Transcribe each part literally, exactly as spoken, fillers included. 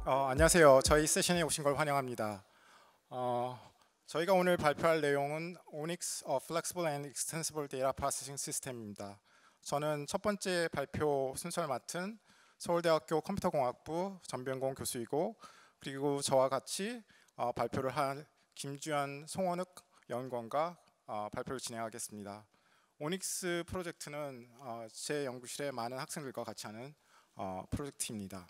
어, 안녕하세요. 저희 세션에 오신 걸 환영합니다. 어, 저희가 오늘 발표할 내용은 Onyx 어, Flexible and Extensible Data Processing System입니다. 저는 첫 번째 발표 순서를 맡은 서울대학교 컴퓨터공학부 전병공 교수이고, 그리고 저와 같이 어, 발표를 한 김주현, 송원욱 연구원과 어, 발표를 진행하겠습니다. 오닉스 프로젝트는 어, 제 연구실의 많은 학생들과 같이 하는 어, 프로젝트입니다.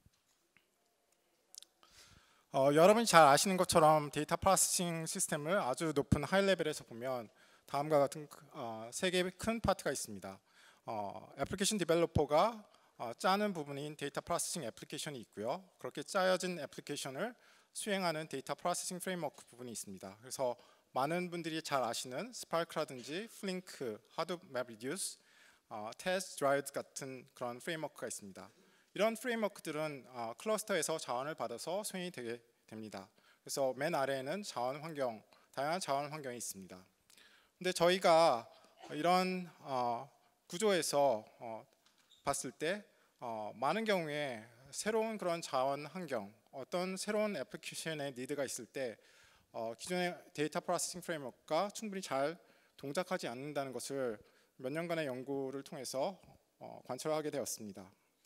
어, 여러분이 잘 아시는 것처럼 데이터 프로세싱 시스템을 아주 높은 하이 레벨에서 보면 다음과 같은 어, 세 개의 큰 파트가 있습니다. 어, 애플리케이션 디벨로퍼가 어, 짜는 부분인 데이터 프로세싱 애플리케이션이 있고요. 그렇게 짜여진 애플리케이션을 수행하는 데이터 프로세싱 프레임워크 부분이 있습니다. 그래서 많은 분들이 잘 아시는 스파크라든지 플링크, 하둡 맵 리듀스, 어, 테스트 드라이브 같은 그런 프레임워크가 있습니다. 이런 프레임워크들은 어, 클러스터에서 자원을 받아서 수행이 되게 됩니다. 그래서 맨 아래에는 자원 환경, 다양한 자원 환경이 있습니다. 근데 저희가 이런 어, 구조에서 어, 봤을 때 어, 많은 경우에 새로운 그런 자원 환경, 어떤 새로운 애플리케이션의 니드가 있을 때 어, 기존의 데이터 프로세싱 프레임워크가 충분히 잘 동작하지 않는다는 것을 몇 년간의 연구를 통해서 어, 관찰하게 되었습니다.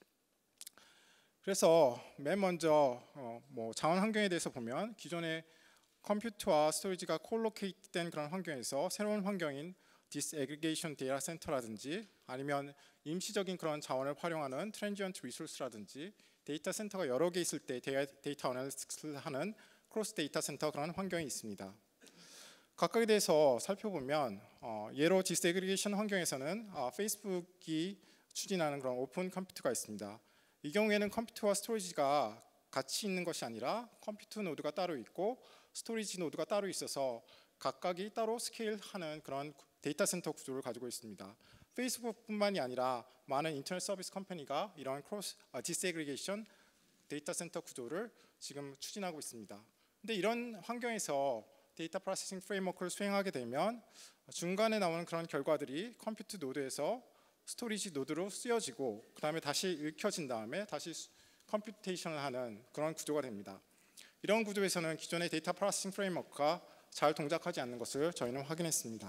그래서 맨 먼저 어, 뭐 자원 환경에 대해서 보면 기존의 컴퓨터와 스토리지가 콜로케이트된 그런 환경에서 새로운 환경인 디스애그리게이션 데이터 센터라든지 아니면 임시적인 그런 자원을 활용하는 트랜지언트 리소스라든지 데이터 센터가 여러 개 있을 때 데이터 어널리틱스를 하는 크로스 데이터 센터 그런 환경이 있습니다. 각각에 대해서 살펴보면 어, 예로 디스애그리게이션 환경에서는 어, 페이스북이 추진하는 그런 오픈 컴퓨터가 있습니다. 이 경우에는 컴퓨터와 스토리지가 같이 있는 것이 아니라 컴퓨터 노드가 따로 있고 스토리지 노드가 따로 있어서 각각이 따로 스케일하는 그런 데이터 센터 구조를 가지고 있습니다. 페이스북뿐만이 아니라 많은 인터넷 서비스 컴퍼니가 이런 크로스 아, 디스애그리게이션 데이터 센터 구조를 지금 추진하고 있습니다. 근데 이런 환경에서 데이터 프로세싱 프레임워크를 수행하게 되면 중간에 나오는 그런 결과들이 컴퓨터 노드에서 스토리지 노드로 쓰여지고 그 다음에 다시 읽혀진 다음에 다시 컴퓨테이션을 하는 그런 구조가 됩니다. 이런 구조에서는 기존의 데이터 프로세싱 프레임워크가 잘 동작하지 않는 것을 저희는 확인했습니다.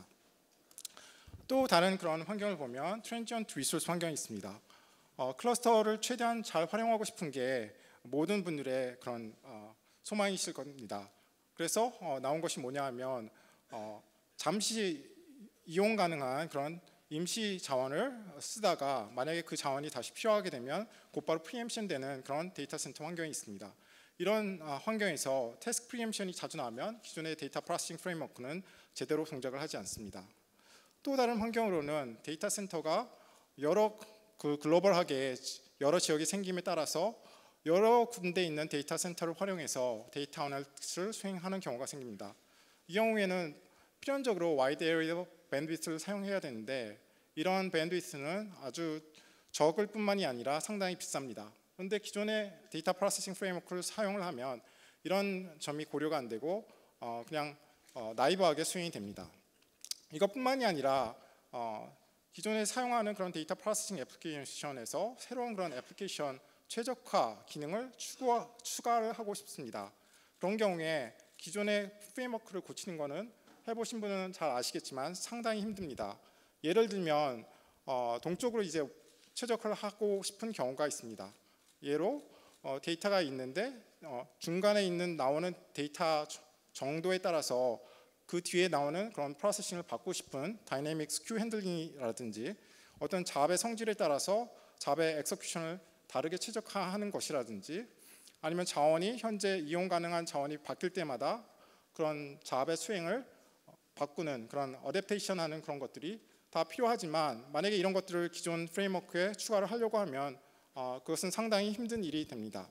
또 다른 그런 환경을 보면 트랜지언트 리소스 환경이 있습니다. 어, 클러스터를 최대한 잘 활용하고 싶은 게 모든 분들의 그런 어, 소망이실 겁니다. 그래서 어, 나온 것이 뭐냐 하면 어, 잠시 이용 가능한 그런 임시 자원을 쓰다가 만약에 그 자원이 다시 필요하게 되면 곧바로 프리엠션 되는 그런 데이터 센터 환경이 있습니다. 이런 환경에서 태스크 프리엠션이 자주 나오면 기존의 데이터 프로세싱 프레임워크는 제대로 동작을 하지 않습니다. 또 다른 환경으로는 데이터 센터가 여러 그 글로벌하게 여러 지역이 생김에 따라서 여러 군데 있는 데이터 센터를 활용해서 데이터 어널리틱스를 수행하는 경우가 생깁니다. 이 경우에는 필연적으로 와이드 에리어 밴드위스를 사용해야 되는데 이런 밴드위스는 아주 적을 뿐만이 아니라 상당히 비쌉니다. 그런데 기존의 데이터 프로세싱 프레임워크를 사용을 하면 이런 점이 고려가 안 되고 어 그냥 어 나이브하게 수행이 됩니다. 이것뿐만이 아니라 어 기존에 사용하는 그런 데이터 프로세싱 애플리케이션에서 새로운 그런 애플리케이션 최적화 기능을 추가, 추가를 하고 싶습니다. 그런 경우에 기존의 프레임워크를 고치는 것은 해보신 분은 잘 아시겠지만 상당히 힘듭니다. 예를 들면 어, 동쪽으로 이제 최적화를 하고 싶은 경우가 있습니다. 예로 어, 데이터가 있는데 어, 중간에 있는 나오는 데이터 정도에 따라서 그 뒤에 나오는 그런 프로세싱을 받고 싶은 다이내믹 큐 핸들링이라든지 어떤 잡의 성질에 따라서 잡의 엑서큐션을 다르게 최적화하는 것이라든지 아니면 자원이 현재 이용 가능한 자원이 바뀔 때마다 그런 잡의 수행을 바꾸는 그런 어댑테이션 하는 그런 것들이 다 필요하지만 만약에 이런 것들을 기존 프레임워크에 추가를 하려고 하면 어, 그것은 상당히 힘든 일이 됩니다.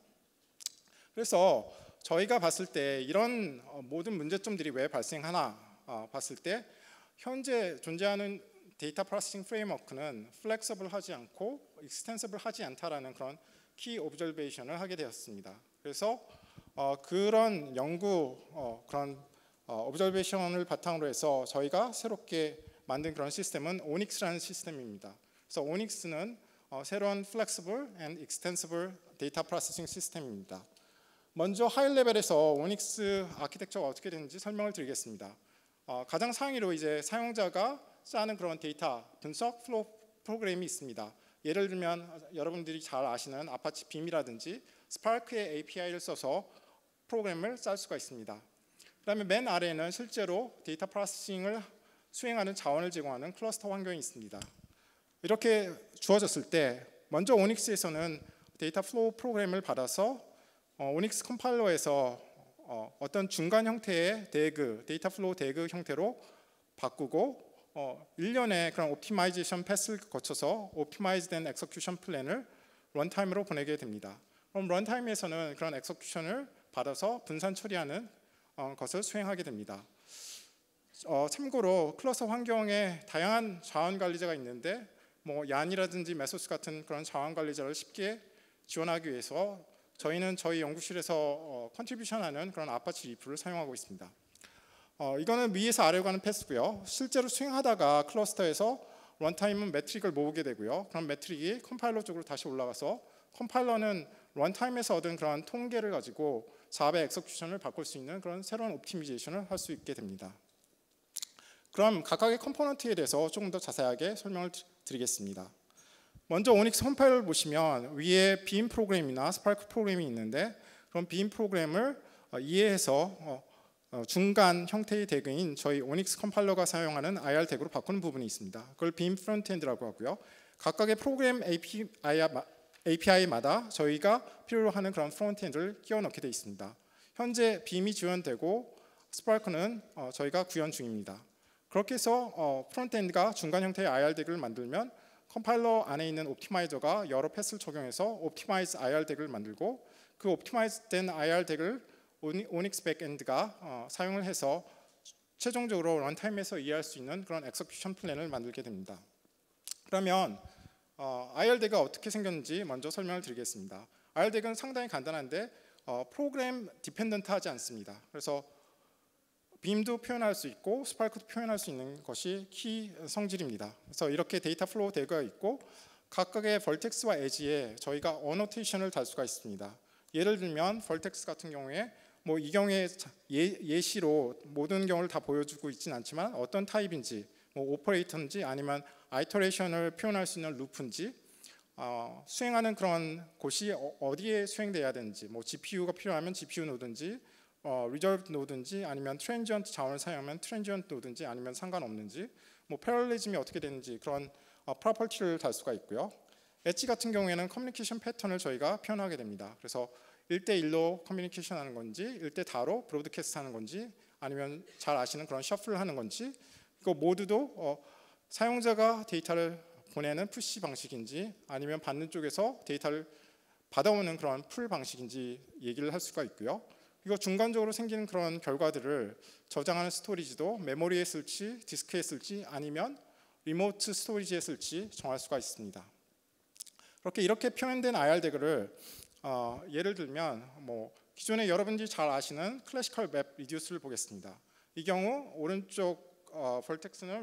그래서 저희가 봤을 때 이런 모든 문제점들이 왜 발생하나 어, 봤을 때 현재 존재하는 데이터 프로세싱 프레임워크는 플렉서블하지 않고 익스텐서블하지 않다라는 그런 키 오브저베이션을 하게 되었습니다. 그래서 어, 그런 연구 어, 그런 어, 오브저베이션을 바탕으로 해서 저희가 새롭게 만든 그런 시스템은 오닉스라는 시스템입니다. 그래서 오닉스는 어, 새로운 Flexible and Extensible Data Processing 시스템입니다. 먼저 하이 레벨에서 오닉스 아키텍처가 어떻게 되는지 설명을 드리겠습니다. 어, 가장 상위로 이제 사용자가 짜는 그런 데이터 분석 플로우 프로그램이 있습니다. 예를 들면 여러분들이 잘 아시는 아파치 빔이라든지 스파크의 에이피아이를 써서 프로그램을 짤 수가 있습니다. 그다음에 맨 아래에는 실제로 데이터 프로세싱을 수행하는 자원을 제공하는 클러스터 환경이 있습니다. 이렇게 주어졌을 때 먼저 오닉스에서는 데이터 플로우 프로그램을 받아서 어, 오닉스 컴파일러에서 어, 어떤 중간 형태의 대그, 데이터 플로우 대그 형태로 바꾸고 어, 일련의 그런 옵티마이제이션 패스를 거쳐서 옵티마이즈된 엑서큐션 플랜을 런타임으로 보내게 됩니다. 그럼 런타임에서는 그런 엑서큐션을 받아서 분산 처리하는 어, 것을 수행하게 됩니다. 어, 참고로 클러스터 환경에 다양한 자원 관리자가 있는데 뭐 얀이라든지 메소스 같은 그런 자원 관리자를 쉽게 지원하기 위해서 저희는 저희 연구실에서 어, 컨트리뷰션하는 그런 아파치 리프를 사용하고 있습니다. 어, 이거는 위에서 아래로 가는 패스고요. 실제로 수행하다가 클러스터에서 런타임은 매트릭을 모으게 되고요. 그럼 매트릭이 컴파일러 쪽으로 다시 올라가서 컴파일러는 런타임에서 얻은 그런 통계를 가지고 잡의 엑서큐션을 바꿀 수 있는 그런 새로운 옵티미제이션을 할 수 있게 됩니다. 그럼 각각의 컴포넌트에 대해서 조금 더 자세하게 설명을 드리겠습니다. 먼저 오닉스 컴파일러를 보시면 위에 빔 프로그램이나 스파크 프로그램이 있는데 그럼 빔 프로그램을 이해해서 중간 형태의 대그인 저희 오닉스 컴파일러가 사용하는 아이알 덱으로 바꾸는 부분이 있습니다. 그걸 빔 프론트엔드라고 하고요. 각각의 프로그램 에이피아이마다 저희가 필요로 하는 그런 프론트엔드를 끼워 넣게 되어 있습니다. 현재 빔이 지원되고 스파크는 저희가 구현 중입니다. 그렇게 해서 프론트엔드가 중간 형태의 아이알 덱을 만들면 컴파일러 안에 있는 옵티마이저가 여러 패스를 적용해서 옵티마이즈 아이알 덱을 만들고 그 옵티마이즈된 아이알 덱을 오닉스 백엔드가 어, 사용을 해서 최종적으로 런타임에서 이해할 수 있는 그런 엑서큐션 플랜을 만들게 됩니다. 그러면 어, 아이알 덱이 어떻게 생겼는지 먼저 설명을 드리겠습니다. 아이알 덱은 상당히 간단한데 어, 프로그램 디펜던트하지 않습니다. 그래서 빔도 표현할 수 있고 스파크도 표현할 수 있는 것이 키 성질입니다. 그래서 이렇게 데이터 플로우 덱가 있고 각각의 벌텍스와 에지에 저희가 어노테이션을 달 수가 있습니다. 예를 들면 벌텍스 같은 경우에 뭐 이 경우에 예, 예시로 모든 경우를 다 보여주고 있지는 않지만 어떤 타입인지 뭐 오퍼레이터인지 아니면 아이터레이션을 표현할 수 있는 루프인지 어, 수행하는 그런 곳이 어디에 수행돼야 되는지 뭐 지피유가 필요하면 지피유 노드인지 어, 리저브 노드인지 아니면 트랜지언트 자원을 사용하면 트랜지언트 노드인지 아니면 상관없는지 뭐 패럴리즘이 어떻게 되는지 그런 어, 프로퍼티를 달 수가 있고요. 엣지 같은 경우에는 커뮤니케이션 패턴을 저희가 표현하게 됩니다. 그래서 일 대 일로 커뮤니케이션 하는 건지 일 대 다로 브로드캐스트 하는 건지 아니면 잘 아시는 그런 셔플을 하는 건지 이거 모두도 어, 사용자가 데이터를 보내는 푸시 방식인지 아니면 받는 쪽에서 데이터를 받아오는 그런 풀 방식인지 얘기를 할 수가 있고요. 이거 중간적으로 생기는 그런 결과들을 저장하는 스토리지도 메모리에 쓸지 디스크에 쓸지 아니면 리모트 스토리지에 쓸지 정할 수가 있습니다. 그렇게 이렇게 표현된 아이알 덱을 어, 예를 들면 뭐 기존에 여러분들이 잘 아시는 클래시컬 맵 리듀스를 보겠습니다. 이 경우 오른쪽 어, 벌텍스는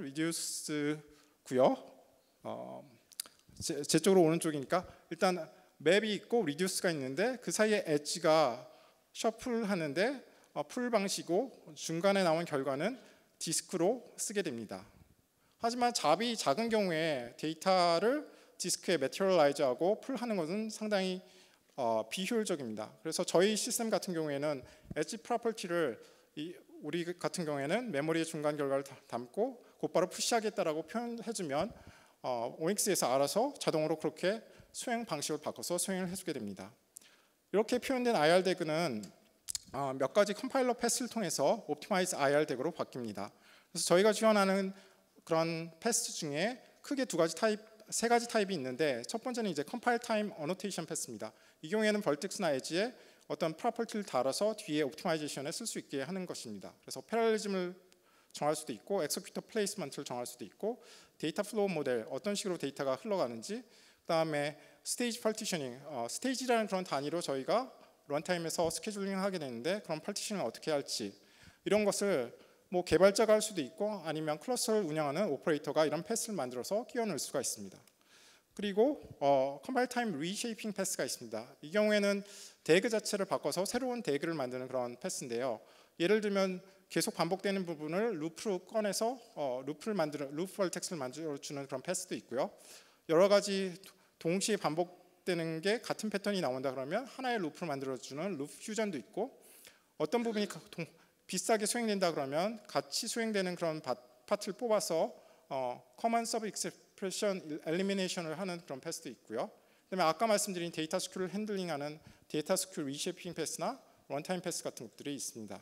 리듀스고요. 어, 제, 제 쪽으로 오른쪽이니까 일단 맵이 있고 리듀스가 있는데 그 사이에 엣지가 셔플 하는데 어, 풀 방식이고 중간에 나온 결과는 디스크로 쓰게 됩니다. 하지만 잡이 작은 경우에 데이터를 디스크에 매티리얼라이즈하고 풀하는 것은 상당히 어, 비효율적입니다. 그래서 저희 시스템 같은 경우에는 엣지 프로퍼티를 이, 우리 같은 경우에는 메모리의 중간 결과를 담고 곧바로 푸시하겠다라고 표현해주면 어, 오닉스에서 알아서 자동으로 그렇게 수행 방식을 바꿔서 수행을 해주게 됩니다. 이렇게 표현된 아이알 덱은 어, 몇 가지 컴파일러 패스를 통해서 옵티마이즈 아이알 덱으로 바뀝니다. 그래서 저희가 지원하는 그런 패스 중에 크게 두 가지 타입, 세 가지 타입이 있는데 첫 번째는 이제 컴파일 타임 어노테이션 패스입니다. 이 경우에는 벌텍스나 엣지에 어떤 프로퍼티를 달아서 뒤에 옵티마이제이션에 쓸 수 있게 하는 것입니다. 그래서 패럴리즘을 정할 수도 있고 엑서큐터 플레이스먼트를 정할 수도 있고 데이터 플로우 모델 어떤 식으로 데이터가 흘러가는지 그다음에 스테이지 파티셔닝 어, 스테이지라는 그런 단위로 저희가 런타임에서 스케줄링을 하게 되는데 그런 파티셔닝을 어떻게 할지 이런 것을 뭐 개발자가 할 수도 있고 아니면 클러스터를 운영하는 오퍼레이터가 이런 패스를 만들어서 끼워 넣을 수가 있습니다. 그리고 어, 컴파일 타임 리쉐이핑 패스가 있습니다. 이 경우에는 대그 자체를 바꿔서 새로운 대그를 만드는 그런 패스인데요. 예를 들면 계속 반복되는 부분을 루프로 꺼내서 어, 루프를 만들어 루프 벌텍스를 만들어주는 그런 패스도 있고요. 여러 가지 동시에 반복되는 게 같은 패턴이 나온다 그러면 하나의 루프를 만들어주는 루프 퓨전도 있고, 어떤 부분이 동, 비싸게 수행된다 그러면 같이 수행되는 그런 바, 파트를 뽑아서 어, 커먼 서브 익스프레션 엘리미네이션을 하는 그런 패스도 있고요. 그다음에 아까 말씀드린 데이터 스큐를 핸들링하는 데이터 스큐 리쉐이핑 패스나 런타임 패스 같은 것들이 있습니다.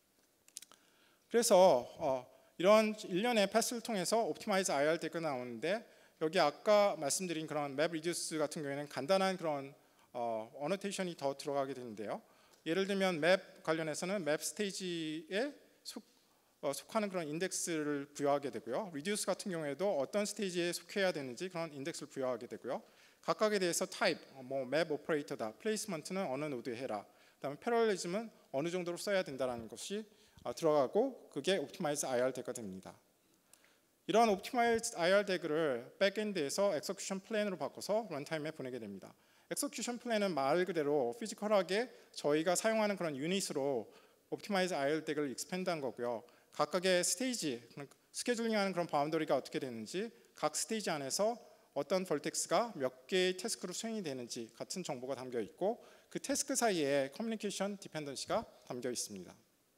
그래서 어, 이런 일련의 패스를 통해서 옵티마이즈 아이알 대그가 나오는데, 여기 아까 말씀드린 그런 맵 리듀스 같은 경우에는 간단한 그런 어, 어노테이션이 더 들어가게 되는데요. 예를 들면 맵 관련해서는 맵 스테이지에 속, 어, 속하는 그런 인덱스를 부여하게 되고요. 리듀스 같은 경우에도 어떤 스테이지에 속해야 되는지 그런 인덱스를 부여하게 되고요. 각각에 대해서 타입, 뭐 맵 오퍼레이터다, 플레이스먼트는 어느 노드에 해라, 그다음에 패럴리즘은 어느 정도로 써야 된다는 것이 들어가고, 그게 옵티마이즈 아이알 대그가 됩니다. 이런 옵티마이즈 아이알 대그를 백엔드에서 엑서큐션 플랜으로 바꿔서 런타임에 보내게 됩니다. 엑서큐션 플랜은 말 그대로 피지컬하게 저희가 사용하는 그런 유닛으로 옵티마이즈 아이알 대그를 익스펜드한 거고요. 각각의 스테이지, 스케줄링하는 그런 바운더리가 어떻게 되는지, 각 스테이지 안에서 어떤 벌텍스가 몇 개의 태스크로 수행이 되는지 같은 정보가 담겨 있고, 그 태스크 사이에 커뮤니케이션 디펜던시가 담겨 있습니다.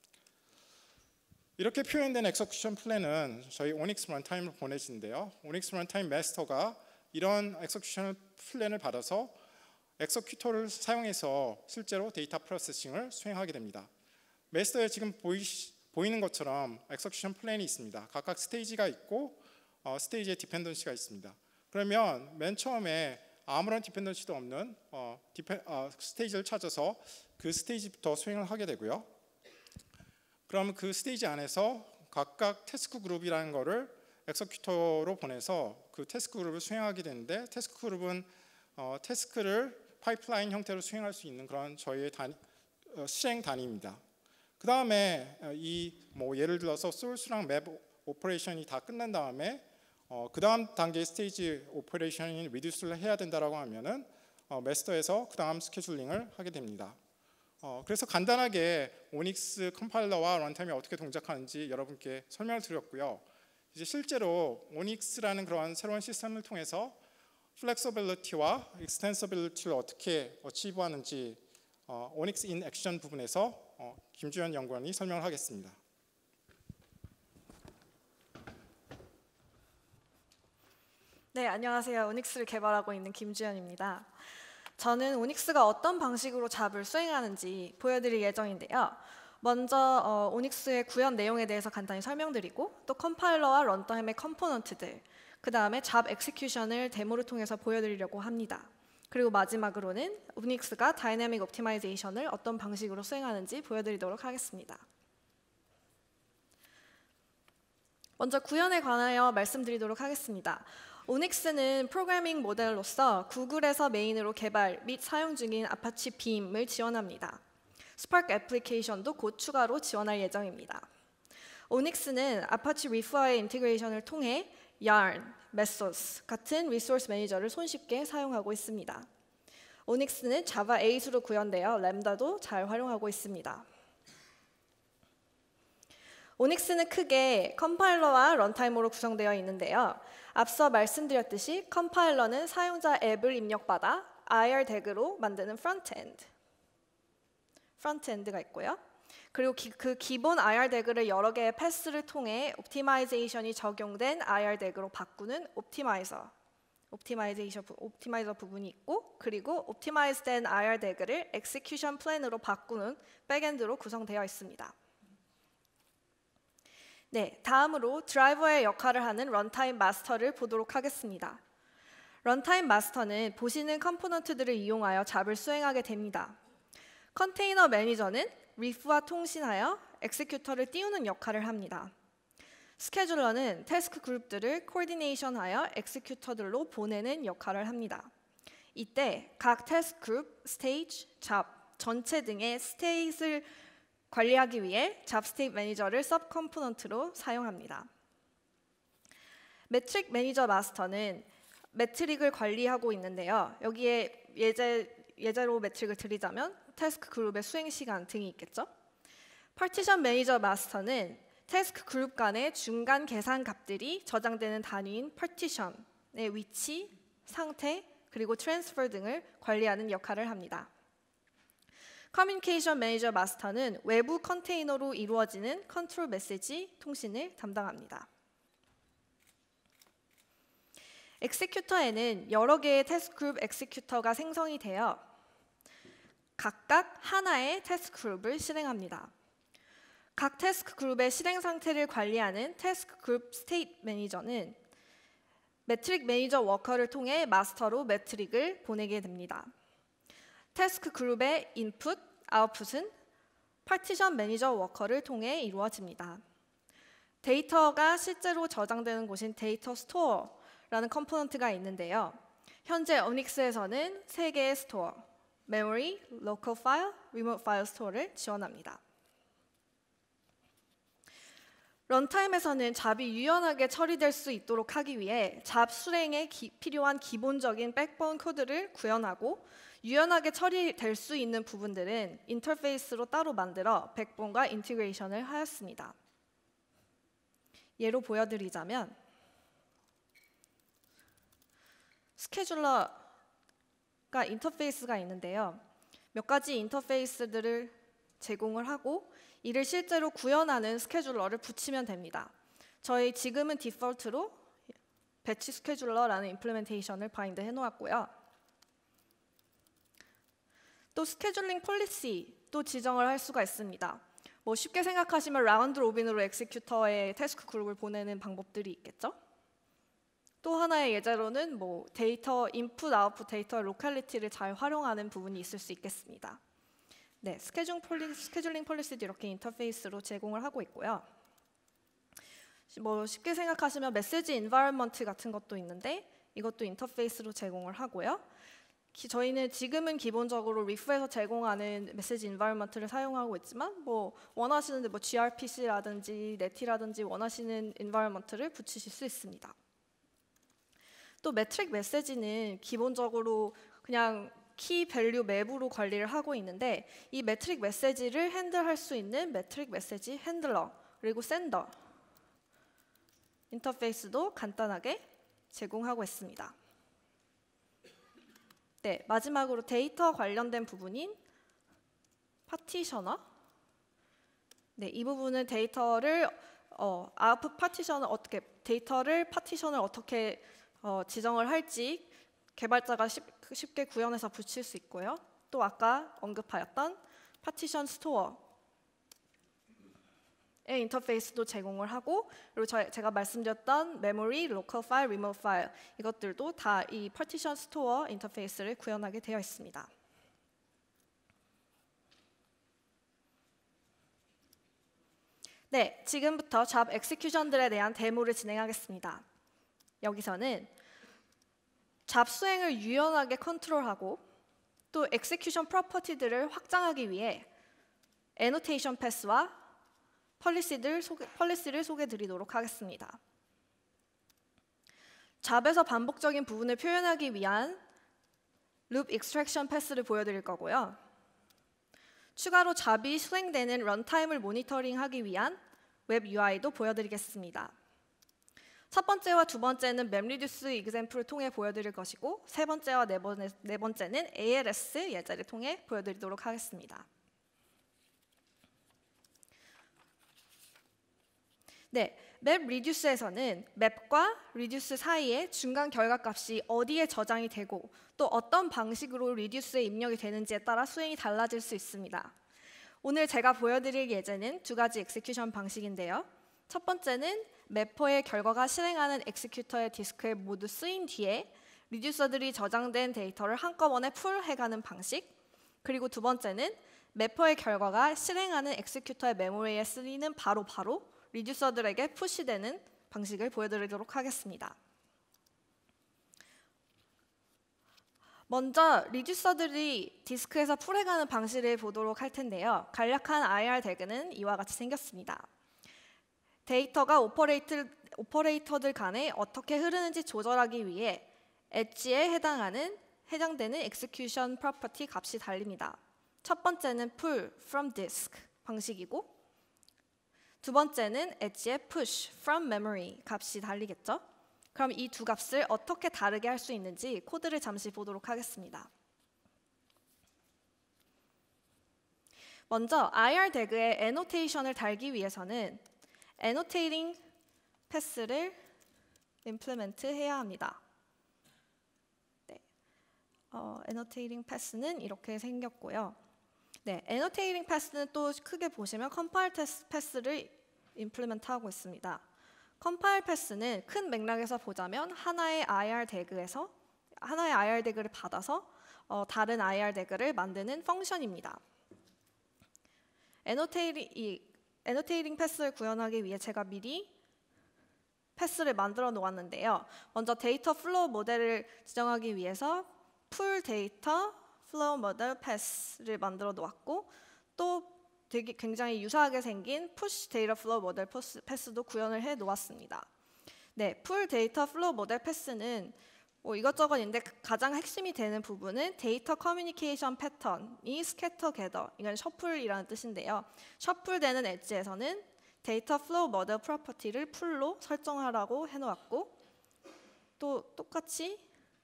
이렇게 표현된 엑서큐션 플랜은 저희 오닉스 런타임으로 보내지는데요. 오닉스 런타임 마스터가 이런 엑서큐션 플랜을 받아서 엑서큐터를 사용해서 실제로 데이터 프로세싱을 수행하게 됩니다. 마스터에 지금 보이, 보이는 것처럼 엑서큐션 플랜이 있습니다. 각각 스테이지가 있고 어, 스테이지에 디펜던시가 있습니다. 그러면 맨 처음에 아무런 디펜던시도 없는 어, 디펜, 어, 스테이지를 찾아서 그 스테이지부터 수행을 하게 되고요. 그럼 그 스테이지 안에서 각각 태스크 그룹이라는 거를 엑서큐터로 보내서 그 태스크 그룹을 수행하게 되는데, 태스크 그룹은 어, 태스크를 파이프라인 형태로 수행할 수 있는 그런 저희의 단위, 어, 실행 단위입니다. 그 다음에 이 뭐 예를 들어서 소스랑 맵 오퍼레이션이 다 끝난 다음에 어, 그 다음 단계 스테이지 오퍼레이션인 리듀스를 해야 된다라고 하면은 어, 마스터에서 그 다음 스케줄링을 하게 됩니다. 어, 그래서 간단하게 오닉스 컴파일러와 런타임이 어떻게 동작하는지 여러분께 설명을 드렸고요. 이제 실제로 오닉스라는 그런 새로운 시스템을 통해서 플렉서빌리티와 익스텐서빌리티를 어떻게 어치브하는지 어, 오닉스 인 액션 부분에서 어, 김주현 연구원이 설명을 하겠습니다. 네, 안녕하세요. 오닉스를 개발하고 있는 김주현입니다. 저는 오닉스가 어떤 방식으로 잡을 수행하는지 보여드릴 예정인데요. 먼저 어, 오닉스의 구현 내용에 대해서 간단히 설명드리고, 또 컴파일러와 런타임의 컴포넌트들, 그 다음에 잡 엑스큐션을 데모를 통해서 보여드리려고 합니다. 그리고 마지막으로는 오닉스가 다이내믹 옵티마이제이션을 어떤 방식으로 수행하는지 보여드리도록 하겠습니다. 먼저 구현에 관하여 말씀드리도록 하겠습니다. 오닉스는 프로그래밍 모델로서 구글에서 메인으로 개발 및 사용 중인 아파치 빔을 지원합니다. 스파크 애플리케이션도 곧 추가로 지원할 예정입니다. 오닉스는 아파치 리프와의 인티그레이션을 통해 yarn, 메소스 같은 리소스 매니저를 손쉽게 사용하고 있습니다. 오닉스는 자바 에잇으로 구현되어 램다도 잘 활용하고 있습니다. 오닉스는 크게 컴파일러와 런타임으로 구성되어 있는데요. 앞서 말씀드렸듯이 컴파일러는 사용자 앱을 입력받아 아이알 태그로 만드는 프론트엔드, 프론트엔드가 있고요. 그리고 기, 그 기본 아이알 태그를 여러 개의 패스를 통해 옵티마이제이션이 적용된 아이알 태그로 바꾸는 옵티마이저, 옵티마이제이션 옵티마이저 부분이 있고, 그리고 옵티마이즈된 아이알 태그를 엑시큐션 플랜으로 바꾸는 백엔드로 구성되어 있습니다. 네, 다음으로 드라이버의 역할을 하는 런타임 마스터를 보도록 하겠습니다. 런타임 마스터는 보시는 컴포넌트들을 이용하여 잡을 수행하게 됩니다. 컨테이너 매니저는 리프와 통신하여 엑시큐터를 띄우는 역할을 합니다. 스케줄러는 태스크 그룹들을 코디네이션하여 엑시큐터들로 보내는 역할을 합니다. 이때 각 태스크 그룹, 스테이지, 잡, 전체 등의 스테이트를 관리하기 위해 잡 스테이트 매니저를 서브 컴포넌트로 사용합니다. 매트릭 매니저 마스터는 매트릭을 관리하고 있는데요. 여기에 예제 예제로 매트릭을 드리자면 태스크 그룹의 수행 시간 등이 있겠죠. 파티션 매니저 마스터는 태스크 그룹 간의 중간 계산 값들이 저장되는 단위인 파티션의 위치, 상태, 그리고 트랜스퍼 등을 관리하는 역할을 합니다. 커뮤니케이션 매니저 마스터는 외부 컨테이너로 이루어지는 컨트롤 메시지 통신을 담당합니다. 엑세큐터에는 여러 개의 태스크 그룹 엑세큐터가 생성이 되어 각각 하나의 태스크 그룹을 실행합니다. 각 태스크 그룹의 실행 상태를 관리하는 태스크 그룹 스테이트 매니저는 매트릭 매니저 워커를 통해 마스터로 매트릭을 보내게 됩니다. 태스크 그룹의 인풋, 아웃풋은 파티션 매니저 워커를 통해 이루어집니다. 데이터가 실제로 저장되는 곳인 데이터 스토어라는 컴포넌트가 있는데요. 현재 유닉스에서는 세 개의 스토어, 메모리, 로컬 파일, 리모트 파일 스토어를 지원합니다. 런타임에서는 잡이 유연하게 처리될 수 있도록 하기 위해 잡 수행에 기, 필요한 기본적인 백본 코드를 구현하고 유연하게 처리될 수 있는 부분들은 인터페이스로 따로 만들어 백본과 인티그레이션을 하였습니다. 예로 보여드리자면 스케줄러가 인터페이스가 있는데요. 몇 가지 인터페이스들을 제공을 하고 이를 실제로 구현하는 스케줄러를 붙이면 됩니다. 저희 지금은 디폴트로 배치 스케줄러라는 임플리멘테이션을 바인드 해놓았고요. 또 스케줄링 폴리시도 지정을 할 수가 있습니다. 뭐 쉽게 생각하시면 라운드 로빈으로 엑세큐터에 태스크 그룹을 보내는 방법들이 있겠죠. 또 하나의 예제로는 뭐 데이터 인풋, 아웃풋 데이터 로컬리티를 잘 활용하는 부분이 있을 수 있겠습니다. 네, 스케줄 폴리, 스케줄링 폴리시도 이렇게 인터페이스로 제공을 하고 있고요. 뭐 쉽게 생각하시면 메시지 인바이런먼트 같은 것도 있는데 이것도 인터페이스로 제공을 하고요. 기, 저희는 지금은 기본적으로 리프에서 제공하는 메시지 인바이런먼트를 사용하고 있지만 뭐 원하시는데 뭐 지알피씨라든지 네티라든지 원하시는 인바이런먼트를 붙이실 수 있습니다. 또 매트릭 메시지는 기본적으로 그냥 키 밸류 맵으로 관리를 하고 있는데 이 매트릭 메시지를 핸들할 수 있는 매트릭 메시지 핸들러 그리고 샌더 인터페이스도 간단하게 제공하고 있습니다. 네, 마지막으로 데이터 관련된 부분인 파티셔너. 네, 이 부분은 데이터를 어, 아웃풋 파티션을 어떻게 데이터를 파티션을 어떻게 어, 지정을 할지 개발자가 쉽, 쉽게 구현해서 붙일 수 있고요. 또 아까 언급하였던 파티션 스토어의 인터페이스도 제공을 하고 그리고 저, 제가 말씀드렸던 메모리, 로컬 파일, 리모트 파일 이것들도 다 이 파티션 스토어 인터페이스를 구현하게 되어 있습니다. 네, 지금부터 잡 엑세큐션들에 대한 데모를 진행하겠습니다. 여기서는 잡 수행을 유연하게 컨트롤하고 또 엑세큐션 프로퍼티들을 확장하기 위해 애노테이션 패스와 폴리시들 소개, 폴리시를 소개드리도록 하겠습니다. 잡에서 반복적인 부분을 표현하기 위한 룹 익스트랙션 패스를 보여드릴 거고요. 추가로 잡이 수행되는 런타임을 모니터링하기 위한 웹 유아이도 보여드리겠습니다. 첫 번째와 두 번째는 맵리듀스 이그젬플을 통해 보여드릴 것이고 세 번째와 네, 번, 네 번째는 에이엘에스 예제를 통해 보여드리도록 하겠습니다. 네, 맵 리듀스에서는 맵과 리듀스 사이의 중간 결과값이 어디에 저장이 되고 또 어떤 방식으로 리듀스에 입력이 되는지에 따라 수행이 달라질 수 있습니다. 오늘 제가 보여드릴 예제는 두 가지 엑세큐션 방식인데요. 첫 번째는 매퍼의 결과가 실행하는 엑세큐터의 디스크에 모두 쓰인 뒤에 리듀서들이 저장된 데이터를 한꺼번에 풀해가는 방식. 그리고 두 번째는 매퍼의 결과가 실행하는 엑세큐터의 메모리에 쓰이는 바로 바로 리듀서들에게 푸시되는 방식을 보여드리도록 하겠습니다. 먼저 리듀서들이 디스크에서 풀해가는 방식을 보도록 할 텐데요. 간략한 아이알 대그는 이와 같이 생겼습니다. 데이터가 오퍼레이터, 오퍼레이터들 간에 어떻게 흐르는지 조절하기 위해 엣지에 해당하는 해당되는 execution property 값이 달립니다. 첫 번째는 pull from disk 방식이고 두 번째는 엣지의 push from memory 값이 달리겠죠. 그럼 이 두 값을 어떻게 다르게 할 수 있는지 코드를 잠시 보도록 하겠습니다. 먼저 아이알 태그에 annotation을 달기 위해서는 annotating 패스를 implement 해야 합니다. 네. 어, annotating 패스는 이렇게 생겼고요. 네, annotating 패스는 또 크게 보시면 compile 패스를 implement 하고 있습니다. compile 패스는 큰 맥락에서 보자면 하나의 아이알 태그에서 하나의 아이알 태그를 받아서 어, 다른 아이알 태그를 만드는 펑션입니다. annotating, 이 annotating 패스를 구현하기 위해 제가 미리 패스를 만들어 놓았는데요. 먼저 데이터 플로우 모델을 지정하기 위해서 풀 데이터 플로우 모델 패스를 만들어 놓았고 또 되게 굉장히 유사하게 생긴 푸시 데이터 플로우 모델 패스도 구현을 해 놓았습니다. 네, 풀 데이터 플로우 모델 패스는 뭐 이것저것 있는데 가장 핵심이 되는 부분은 데이터 커뮤니케이션 패턴이 스캐터 게더, 이건 셔플이라는 뜻인데요. 셔플되는 엣지에서는 데이터 플로우 모델 프로퍼티를 풀로 설정하라고 해놓았고 또 똑같이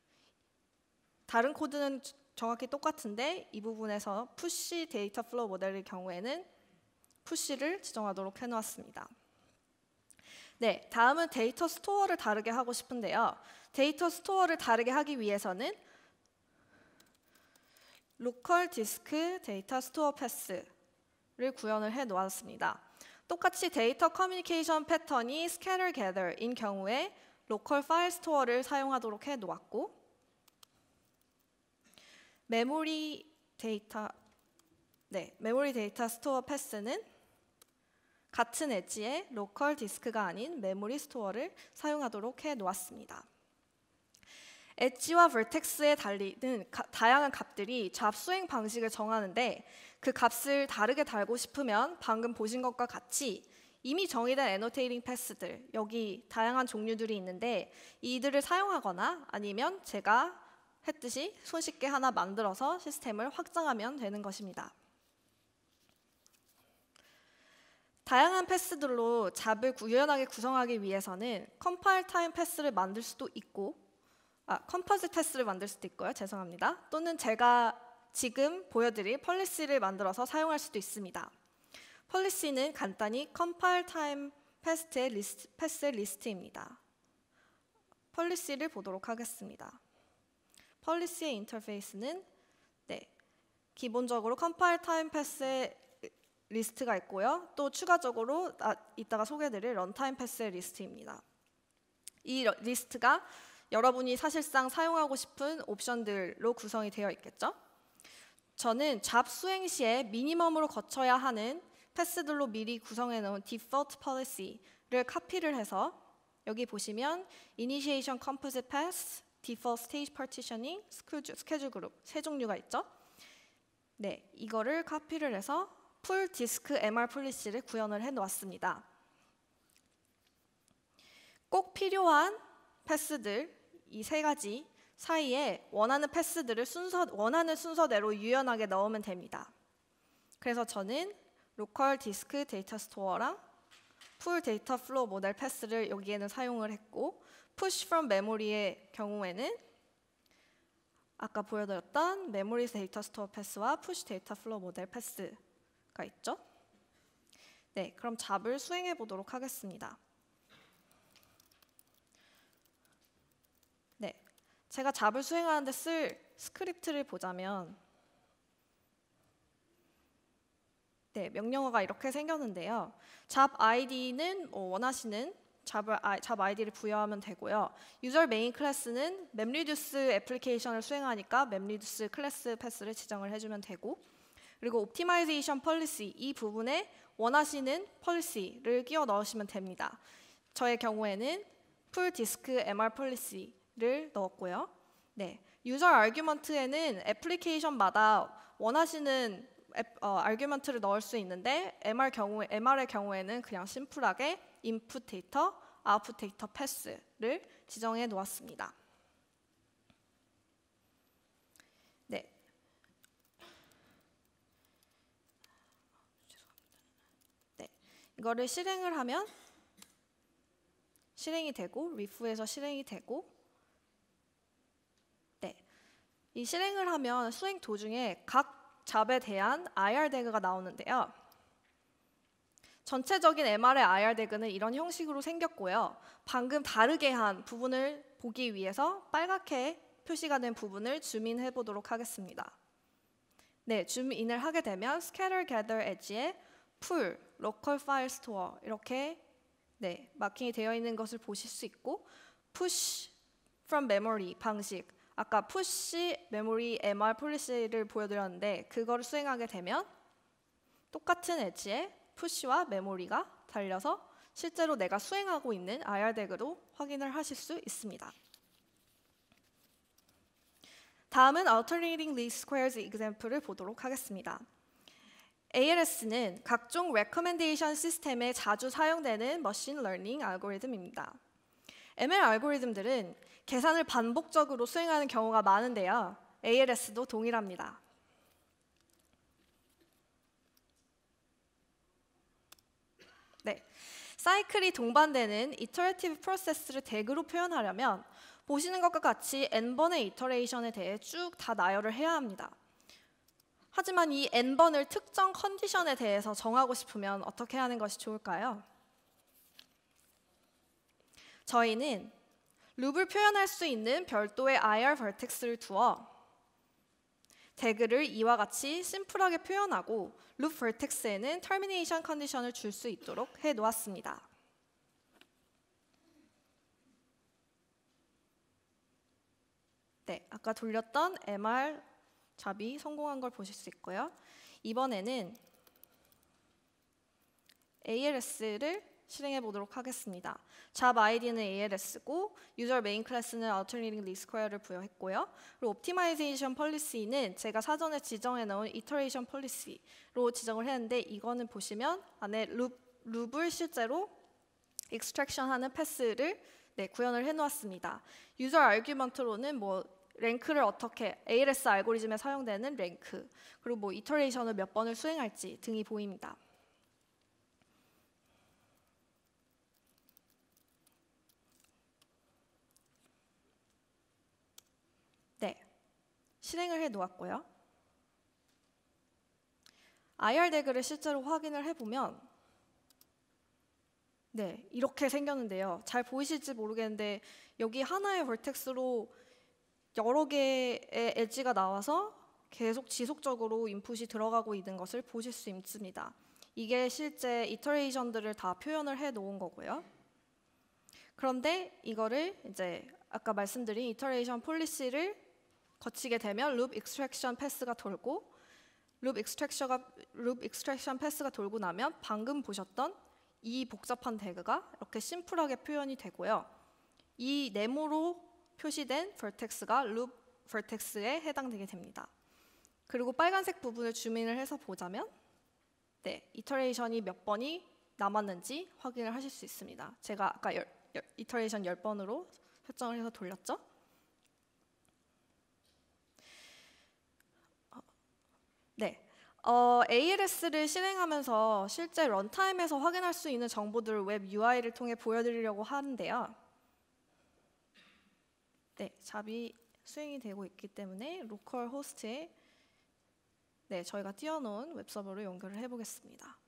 다른 코드는 정확히 똑같은데 이 부분에서 푸시 데이터 플로우 모델의 경우에는 푸시를 지정하도록 해놓았습니다. 네, 다음은 데이터 스토어를 다르게 하고 싶은데요. 데이터 스토어를 다르게 하기 위해서는 로컬 디스크 데이터 스토어 패스를 구현을 해 놓았습니다. 똑같이 데이터 커뮤니케이션 패턴이 scatter gather인 경우에 로컬 파일 스토어를 사용하도록 해 놓았고 메모리 데이터 네, 메모리 데이터 스토어 패스는 같은 엣지에 로컬 디스크가 아닌 메모리 스토어를 사용하도록 해 놓았습니다. 엣지와 vertex에 달리는 가, 다양한 값들이 잡 수행 방식을 정하는데 그 값을 다르게 달고 싶으면 방금 보신 것과 같이 이미 정의된 annotating 패스들, 여기 다양한 종류들이 있는데 이들을 사용하거나 아니면 제가 했듯이 손쉽게 하나 만들어서 시스템을 확장하면 되는 것입니다. 다양한 패스들로 잡을 유연하게 구성하기 위해서는 컴파일 타임 패스를 만들 수도 있고 아, 컴포짓 패스를 만들 수도 있고요. 죄송합니다. 또는 제가 지금 보여드릴 폴리시를 만들어서 사용할 수도 있습니다. 폴리시는 간단히 컴파일 타임 패스의 리스트, 패스의 리스트입니다. 폴리시를 보도록 하겠습니다. 폴리시의 인터페이스는 네, 기본적으로 컴파일 타임 패스의 리스트가 있고요. 또 추가적으로 아, 이따가 소개해드릴 런타임 패스의 리스트입니다. 이 리스트가 여러분이 사실상 사용하고 싶은 옵션들로 구성이 되어 있겠죠? 저는 잡 수행 시에 미니멈으로 거쳐야 하는 패스들로 미리 구성해 놓은 디폴트 폴리시를 카피를 해서 여기 보시면 Initiation Composite Pass, Default Stage Partitioning, Schedule Group 세 종류가 있죠? 네, 이거를 카피를 해서 풀 디스크 엠알 폴리시를 구현을 해 놓았습니다. 꼭 필요한 패스들 이 세 가지 사이에 원하는 패스들을 순서 원하는 순서대로 유연하게 넣으면 됩니다. 그래서 저는 로컬 디스크 데이터 스토어랑 풀 데이터 플로우 모델 패스를 여기에는 사용을 했고 push from memory의 경우에는 아까 보여드렸던 메모리 데이터 스토어 패스와 push 데이터 플로우 모델 패스가 있죠. 네, 그럼 잡을 수행해 보도록 하겠습니다. 네, 제가 잡을 수행하는데 쓸 스크립트를 보자면 네, 명령어가 이렇게 생겼는데요. 잡 아이디는 뭐 원하시는 잡을, 아, 잡 아이디를 부여하면 되고요. 유저 메인 클래스는 맵리듀스 애플리케이션을 수행하니까 맵리듀스 클래스 패스를 지정을 해주면 되고 그리고 옵티마이제이션 폴리시 이 부분에 원하시는 폴리시를 끼워 넣으시면 됩니다. 저의 경우에는 풀 디스크 엠알 폴리시를 넣었고요. 네, 유저 아규먼트에는 애플리케이션마다 원하시는 앱, 어, 아규먼트를 넣을 수 있는데 엠알 경우에, 엠알의 경우에는 그냥 심플하게 인풋 데이터, 아웃풋 데이터 패스를 지정해 놓았습니다. 이거를 실행을 하면 실행이 되고 리프에서 실행이 되고 네, 이 실행을 하면 수행 도중에 각 잡에 대한 아이알 태그가 나오는데요. 전체적인 엠알의 아이알 태그는 이런 형식으로 생겼고요. 방금 다르게 한 부분을 보기 위해서 빨갛게 표시가 된 부분을 줌인해 보도록 하겠습니다. 네, 줌인을 하게 되면 scatter, gather, edge에 pull, local file store 이렇게 네, 마킹이 되어 있는 것을 보실 수 있고 push from memory 방식 아까 push memory 엠알 폴리시를 보여드렸는데 그거를 수행하게 되면 똑같은 엣지에 push와 메모리가 달려서 실제로 내가 수행하고 있는 아이알 태그로 확인을 하실 수 있습니다. 다음은 Alternating Least Squares example을 보도록 하겠습니다. 에이엘에스는 각종 recommendation 시스템에 자주 사용되는 머신 러닝 알고리즘입니다. 엠엘 알고리즘들은 계산을 반복적으로 수행하는 경우가 많은데요. 에이엘에스도 동일합니다. 네, 사이클이 동반되는 iterative process를 덱으로 표현하려면 보시는 것과 같이 n번의 이터레이션에 대해 쭉 다 나열을 해야 합니다. 하지만 이 n번을 특정 컨디션에 대해서 정하고 싶으면 어떻게 하는 것이 좋을까요? 저희는 룹을 표현할 수 있는 별도의 아이알 vertex를 두어 태그를 이와 같이 심플하게 표현하고 룹 vertex에는 termination 컨디션을 줄 수 있도록 해 놓았습니다. 네, 아까 돌렸던 엠알 잡이 성공한 걸 보실 수 있고요. 이번에는 에이엘에스를 실행해 보도록 하겠습니다. 잡 아이디는 에이엘에스고 유저 메인 클래스는 Alternating Least Square를 부여했고요. 그리고 Optimization Policy는 제가 사전에 지정해 놓은 Iteration Policy로 지정을 했는데 이거는 보시면 안에 룹, 룹을 실제로 extraction 하는 패스를 네, 구현을 해 놓았습니다. 유저 아규먼트로는 뭐 랭크를 어떻게 에이엘에스 알고리즘에 사용되는 랭크 그리고 뭐 이터레이션을 몇 번을 수행할지 등이 보입니다. 네, 실행을 해 놓았고요. 아이알 태그를 실제로 확인을 해보면 네, 이렇게 생겼는데요. 잘 보이실지 모르겠는데 여기 하나의 벌텍스로 여러 개의 엣지가 나와서 계속 지속적으로 인풋이 들어가고 있는 것을 보실 수 있습니다. 이게 실제 이터레이션들을 다 표현을 해 놓은 거고요. 그런데 이거를 이제 아까 말씀드린 이터레이션 폴리시를 거치게 되면 룹 익스트랙션 패스가 돌고 룹 익스트랙션가 룹 익스트랙션 패스가 돌고 나면 방금 보셨던 이 복잡한 태그가 이렇게 심플하게 표현이 되고요. 이 네모로 표시된 vertex가 룹 vertex에 해당되게 됩니다. 그리고 빨간색 부분을 줌인을 해서 보자면 네, 이터레이션이 몇 번이 남았는지 확인을 하실 수 있습니다. 제가 아까 열, 열, 이터레이션 십 번으로 설정을 해서 돌렸죠. 네, 어, 에이엘에스를 실행하면서 실제 런타임에서 확인할 수 있는 정보들을 웹 유아이를 통해 보여드리려고 하는데요. 네, 잡이 수행이 되고 있기 때문에 로컬 호스트에 네, 저희가 띄워놓은 웹서버로 연결을 해보겠습니다.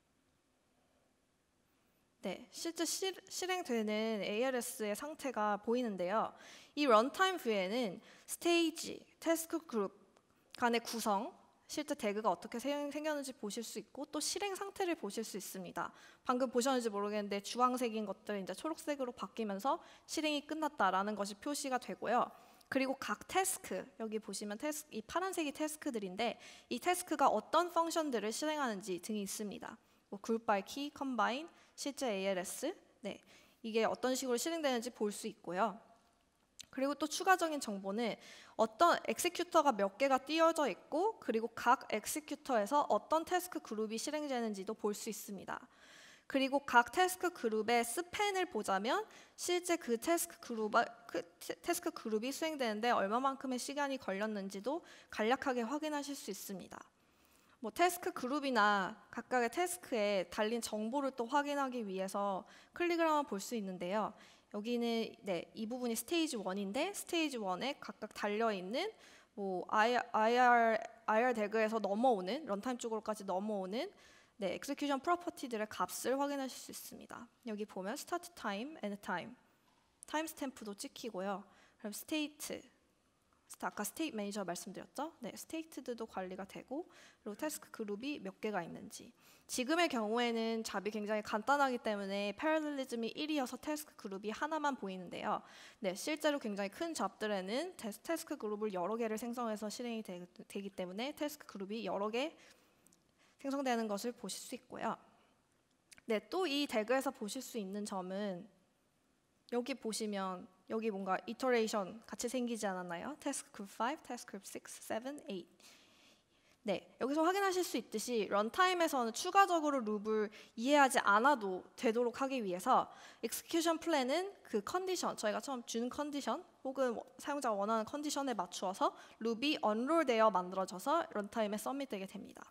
네, 실제 시, 실행되는 에이엘에스의 상태가 보이는데요. 이 런타임 뷰에는 스테이지, 태스크 그룹 간의 구성, 실제 태그가 어떻게 생겼는지 보실 수 있고 또 실행 상태를 보실 수 있습니다. 방금 보셨는지 모르겠는데 주황색인 것들이 이제 초록색으로 바뀌면서 실행이 끝났다라는 것이 표시가 되고요. 그리고 각 태스크, 여기 보시면 태스, 이 파란색이 태스크들인데 이 태스크가 어떤 펑션들을 실행하는지 등이 있습니다. 뭐 그룹 바이 키, 컴바인, 실제 에이엘에스, 네, 이게 어떤 식으로 실행되는지 볼 수 있고요. 그리고 또 추가적인 정보는 어떤 엑세큐터가 몇 개가 띄어져 있고 그리고 각 엑세큐터에서 어떤 태스크 그룹이 실행되는지도 볼 수 있습니다. 그리고 각 태스크 그룹의 스팬을 보자면 실제 그 태스크 그룹, 그 태스크 그룹이 수행되는데 얼마만큼의 시간이 걸렸는지도 간략하게 확인하실 수 있습니다. 뭐 태스크 그룹이나 각각의 태스크에 달린 정보를 또 확인하기 위해서 클릭을 하면 볼 수 있는데요. 여기는 네, 이 부분이 스테이지 일인데 스테이지 일에 각각 달려 있는 뭐 아이알, 아이알 태그에서 넘어오는 런타임 쪽으로까지 넘어오는 네, execution 프로퍼티들의 값을 확인하실 수 있습니다. 여기 보면 start time, end time, 타임스탬프도 찍히고요. 그럼 state, 아까 state 매니저 말씀드렸죠? 네, state도 관리가 되고 그리고 태스크 그룹이 몇 개가 있는지. 지금의 경우에는 잡이 굉장히 간단하기 때문에 패러렐리즘이 일이어서 태스크 그룹이 하나만 보이는데요. 네, 실제로 굉장히 큰 잡들에는 태스크 그룹을 여러 개를 생성해서 실행이 되, 되기 때문에 태스크 그룹이 여러 개 생성되는 것을 보실 수 있고요. 네, 또 이 태그에서 보실 수 있는 점은 여기 보시면 여기 뭔가 이터레이션 같이 생기지 않았나요? 태스크 그룹 오, 태스크 그룹 육, 칠, 팔. 네, 여기서 확인하실 수 있듯이 런타임에서는 추가적으로 룹을 이해하지 않아도 되도록 하기 위해서 execution plan은 그 컨디션, 저희가 처음 준 컨디션 혹은 사용자가 원하는 컨디션에 맞추어서 룹이 언롤되어 만들어져서 런타임에 서밋되게 됩니다.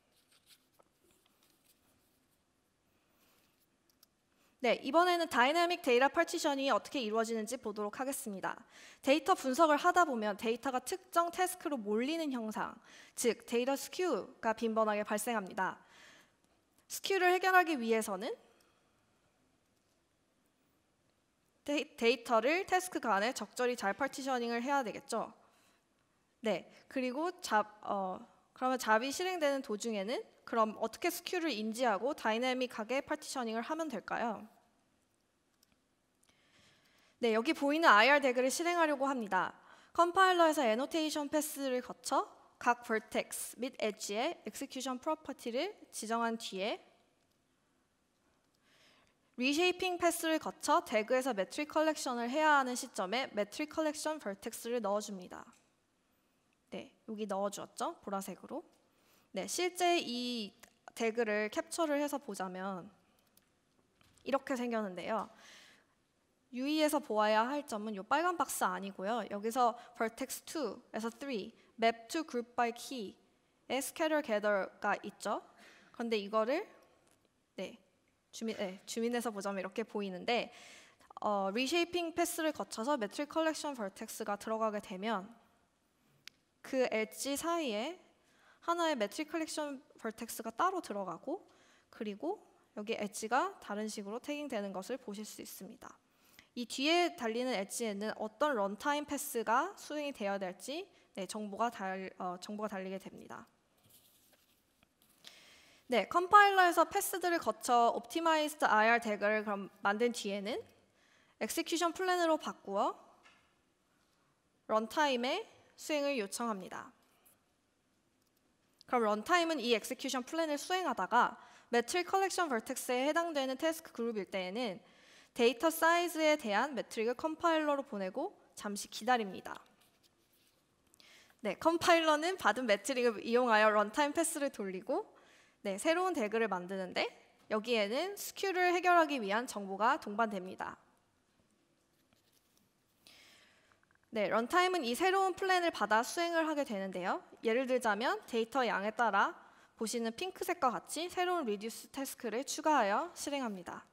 네, 이번에는 다이내믹 데이터 파티션이 어떻게 이루어지는지 보도록 하겠습니다. 데이터 분석을 하다 보면 데이터가 특정 태스크로 몰리는 현상, 즉 데이터 스큐가 빈번하게 발생합니다. 스큐를 해결하기 위해서는 데이, 데이터를 태스크 간에 적절히 잘 파티셔닝을 해야 되겠죠. 네, 그리고 잡, 어, 그러면 잡이 실행되는 도중에는 그럼 어떻게 스큐를 인지하고 다이내믹하게 파티셔닝을 하면 될까요? 네, 여기 보이는 아이알 태그를 실행하려고 합니다. 컴파일러에서 애노테이션 패스를 거쳐 각 vertex 및 edge의 execution property를 지정한 뒤에 reshaping 패스를 거쳐 태그에서 metric collection을 해야 하는 시점에 metric collection vertex를 넣어줍니다. 네, 여기 넣어주었죠? 보라색으로. 네, 실제 이 태그를 캡처를 해서 보자면 이렇게 생겼는데요. 유의해서 보아야 할 점은 이 빨간 박스 아니고요. 여기서 vertex 이에서 삼, map to group by key에 scatter gather가 있죠. 그런데 이거를 네, 주민, 네, 주민에서 보자면 이렇게 보이는데 어, reshaping 패스를 거쳐서 metric collection vertex가 들어가게 되면 그 엣지 사이에 하나의 metric collection vertex가 따로 들어가고 그리고 여기 엣지가 다른 식으로 태깅되는 것을 보실 수 있습니다. 이 뒤에 달리는 엣지에는 어떤 런타임 패스가 수행이 되어야 될지 네, 정보가, 달, 어, 정보가 달리게 됩니다. 네, 컴파일러에서 패스들을 거쳐 옵티마이즈드 아이알 태그를 그럼 만든 뒤에는 엑세큐션 플랜으로 바꾸어 런타임에 수행을 요청합니다. 그럼 런타임은 이 엑세큐션 플랜을 수행하다가 매트릭 컬렉션 버텍스에 해당되는 태스크 그룹일 때에는 데이터 사이즈에 대한 매트릭을 컴파일러로 보내고 잠시 기다립니다. 네, 컴파일러는 받은 매트릭을 이용하여 런타임 패스를 돌리고 네, 새로운 태그를 만드는데 여기에는 스큐를 해결하기 위한 정보가 동반됩니다. 네, 런타임은 이 새로운 플랜을 받아 수행을 하게 되는데요. 예를 들자면 데이터 양에 따라 보시는 핑크색과 같이 새로운 리듀스 태스크를 추가하여 실행합니다.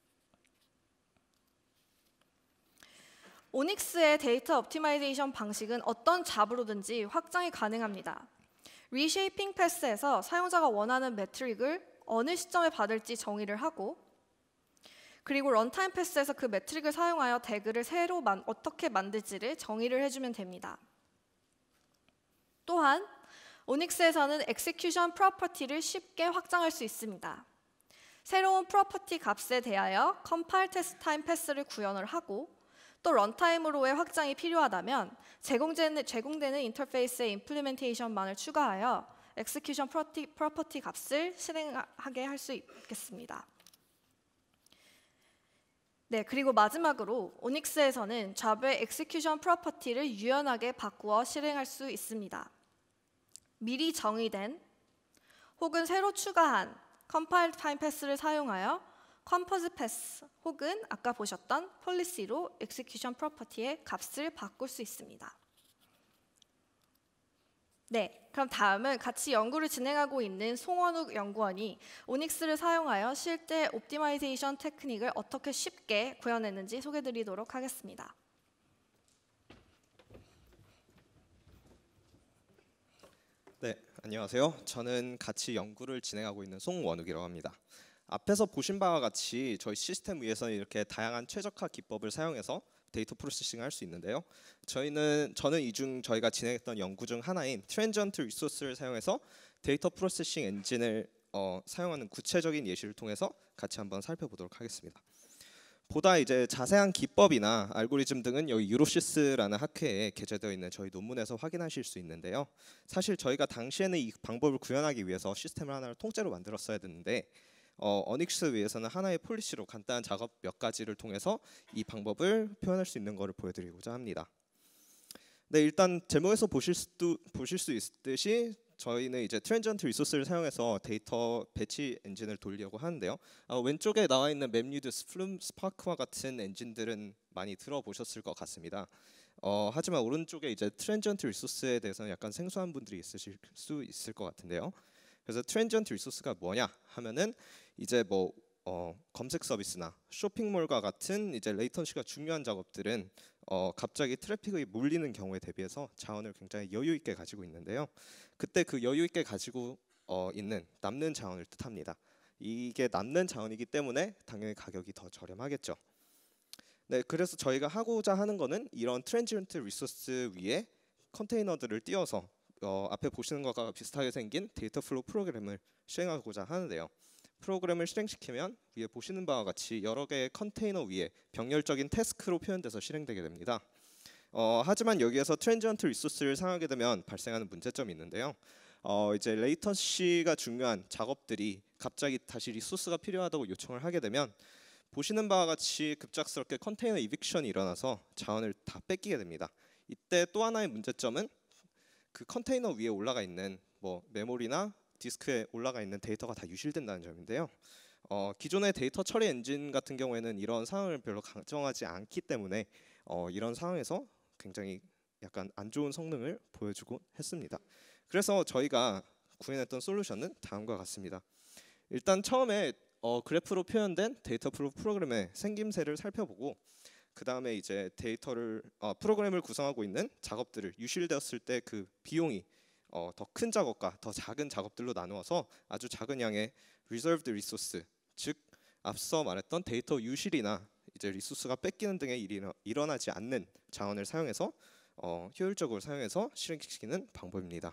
오닉스의 데이터 옵티마이제이션 방식은 어떤 잡으로든지 확장이 가능합니다. 리쉐이핑 패스에서 사용자가 원하는 매트릭을 어느 시점에 받을지 정의를 하고 그리고 런타임 패스에서 그 매트릭을 사용하여 태그를 새로 만, 어떻게 만들지를 정의를 해주면 됩니다. 또한 오닉스에서는 execution property를 쉽게 확장할 수 있습니다. 새로운 프로퍼티 값에 대하여 compile test time 패스를 구현을 하고 또 런타임으로의 확장이 필요하다면 제공되는, 제공되는 인터페이스의 임플리멘테이션만을 추가하여 execution property 값을 실행하게 할 수 있겠습니다. 네, 그리고 마지막으로 오닉스에서는 잡의 execution property를 유연하게 바꾸어 실행할 수 있습니다. 미리 정의된 혹은 새로 추가한 compile time 패스를 사용하여 컴포즈 패스 혹은 아까 보셨던 폴리시로 execution property의 값을 바꿀 수 있습니다. 네, 그럼 다음은 같이 연구를 진행하고 있는 송원욱 연구원이 오닉스를 사용하여 실제 옵티마이제이션 테크닉을 어떻게 쉽게 구현했는지 소개드리도록 하겠습니다. 네, 안녕하세요. 저는 같이 연구를 진행하고 있는 송원욱이라고 합니다. 앞에서 보신 바와 같이 저희 시스템 위에서는 이렇게 다양한 최적화 기법을 사용해서 데이터 프로세싱을 할 수 있는데요. 저희는 저는 이 중 저희가 진행했던 연구 중 하나인 트랜지언트 리소스를 사용해서 데이터 프로세싱 엔진을 어, 사용하는 구체적인 예시를 통해서 같이 한번 살펴보도록 하겠습니다. 보다 이제 자세한 기법이나 알고리즘 등은 여기 유로시스라는 학회에 게재되어 있는 저희 논문에서 확인하실 수 있는데요. 사실 저희가 당시에는 이 방법을 구현하기 위해서 시스템을 하나를 통째로 만들었어야 됐는데 어, 어닉스 위에서는 하나의 폴리시로 간단한 작업 몇 가지를 통해서 이 방법을 표현할 수 있는 것을 보여드리고자 합니다. 네, 일단 제목에서 보실 수도 보실 수 있듯이 저희는 이제 트랜지언트 리소스를 사용해서 데이터 배치 엔진을 돌리려고 하는데요. 어, 왼쪽에 나와 있는 맵리듀스, 플룸, 스파크와 같은 엔진들은 많이 들어보셨을 것 같습니다. 어, 하지만 오른쪽에 이제 트랜지언트 리소스에 대해서는 약간 생소한 분들이 있으실 수 있을 것 같은데요. 그래서 트랜지언트 리소스가 뭐냐 하면은 이제 뭐 어, 검색 서비스나 쇼핑몰과 같은 이제 레이턴시가 중요한 작업들은 어, 갑자기 트래픽이 몰리는 경우에 대비해서 자원을 굉장히 여유 있게 가지고 있는데요. 그때 그 여유 있게 가지고 어, 있는 남는 자원을 뜻합니다. 이게 남는 자원이기 때문에 당연히 가격이 더 저렴하겠죠. 네, 그래서 저희가 하고자 하는 거는 이런 트랜지언트 리소스 위에 컨테이너들을 띄워서 어, 앞에 보시는 것과 비슷하게 생긴 데이터 플로우 프로그램을 실행하고자 하는데요. 프로그램을 실행시키면 위에 보시는 바와 같이 여러 개의 컨테이너 위에 병렬적인 태스크로 표현돼서 실행되게 됩니다. 어, 하지만 여기에서 트랜지언트 리소스를 사용하게 되면 발생하는 문제점이 있는데요. 어, 이제 레이턴시가 중요한 작업들이 갑자기 다시 리소스가 필요하다고 요청을 하게 되면 보시는 바와 같이 급작스럽게 컨테이너 이빅션이 일어나서 자원을 다 뺏기게 됩니다. 이때 또 하나의 문제점은 그 컨테이너 위에 올라가 있는 뭐 메모리나 디스크에 올라가 있는 데이터가 다 유실된다는 점인데요. 어, 기존의 데이터 처리 엔진 같은 경우에는 이런 상황을 별로 강정하지 않기 때문에 어, 이런 상황에서 굉장히 약간 안 좋은 성능을 보여주곤 했습니다. 그래서 저희가 구현했던 솔루션은 다음과 같습니다. 일단 처음에 어, 그래프로 표현된 데이터 플로우 프로그램의 생김새를 살펴보고 그 다음에 이제 데이터를 어, 프로그램을 구성하고 있는 작업들을 유실되었을 때 그 비용이 어, 더 큰 작업과 더 작은 작업들로 나누어서 아주 작은 양의 reserved resource, 즉 앞서 말했던 데이터 유실이나 이제 리소스가 뺏기는 등의 일이 일어나지 않는 자원을 사용해서 어, 효율적으로 사용해서 실행시키는 방법입니다.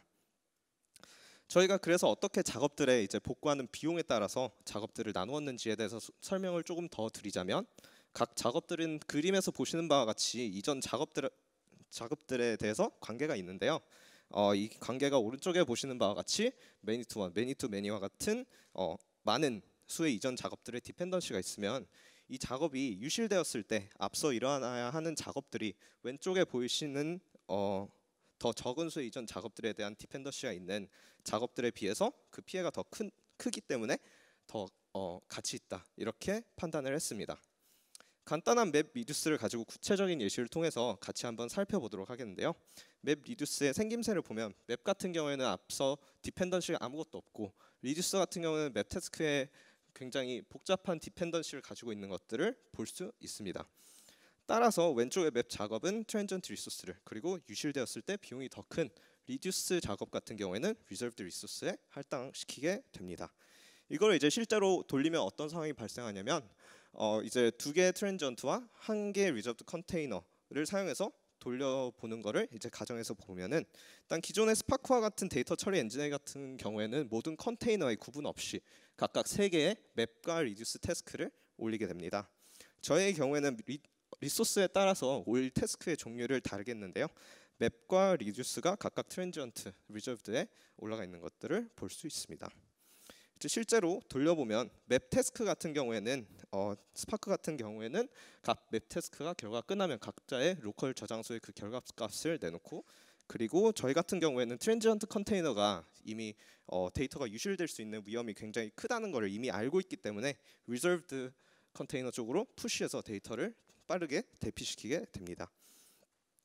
저희가 그래서 어떻게 작업들에 이제 복구하는 비용에 따라서 작업들을 나누었는지에 대해서 수, 설명을 조금 더 드리자면 각 작업들은 그림에서 보시는 바와 같이 이전 작업들 작업들에 대해서 관계가 있는데요. 어, 이 관계가 오른쪽에 보시는 바와 같이 many to one, many to many와 같은 어, 많은 수의 이전 작업들의 디펜던시가 있으면 이 작업이 유실되었을 때 앞서 일어나야 하는 작업들이 왼쪽에 보이시는 어, 더 적은 수의 이전 작업들에 대한 디펜던시가 있는 작업들에 비해서 그 피해가 더 큰, 크기 때문에 더 어, 가치 있다 이렇게 판단을 했습니다. 간단한 맵 리듀스를 가지고 구체적인 예시를 통해서 같이 한번 살펴보도록 하겠는데요. 맵 리듀스의 생김새를 보면 맵 같은 경우에는 앞서 디펜던시가 아무것도 없고 리듀스 같은 경우는 맵 태스크에 굉장히 복잡한 디펜던시를 가지고 있는 것들을 볼 수 있습니다. 따라서 왼쪽의 맵 작업은 트랜지언트 리소스를 그리고 유실되었을 때 비용이 더 큰 리듀스 작업 같은 경우에는 리저브드 리소스에 할당시키게 됩니다. 이걸 이제 실제로 돌리면 어떤 상황이 발생하냐면 어 이제 두 개의 트랜지언트와 한 개의 리저브드 컨테이너를 사용해서 돌려보는 거를 이제 가정에서 보면은 일단 기존의 스파크와 같은 데이터 처리 엔진 같은 경우에는 모든 컨테이너의 구분 없이 각각 세 개의 맵과 리듀스 태스크를 올리게 됩니다. 저의 경우에는 리, 리소스에 따라서 올 태스크의 종류를 다르겠는데요. 맵과 리듀스가 각각 트랜지언트, 리저브드에 올라가 있는 것들을 볼 수 있습니다. 실제로 돌려보면 맵 태스크 같은 경우에는 어, 스파크 같은 경우에는 각 맵 태스크가 결과 끝나면 각자의 로컬 저장소에 그 결과값을 내놓고 그리고 저희 같은 경우에는 트랜지언트 컨테이너가 이미 어, 데이터가 유실될 수 있는 위험이 굉장히 크다는 것을 이미 알고 있기 때문에 리저브드 컨테이너 쪽으로 푸시해서 데이터를 빠르게 대피시키게 됩니다.